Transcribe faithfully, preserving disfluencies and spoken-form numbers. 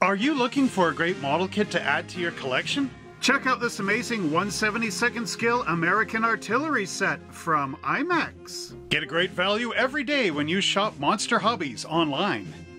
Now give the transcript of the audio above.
Are you looking for a great model kit to add to your collection? Check out this amazing one seventy-second scale American artillery set from Imex. Get a great value every day when you shop Monster Hobbies online.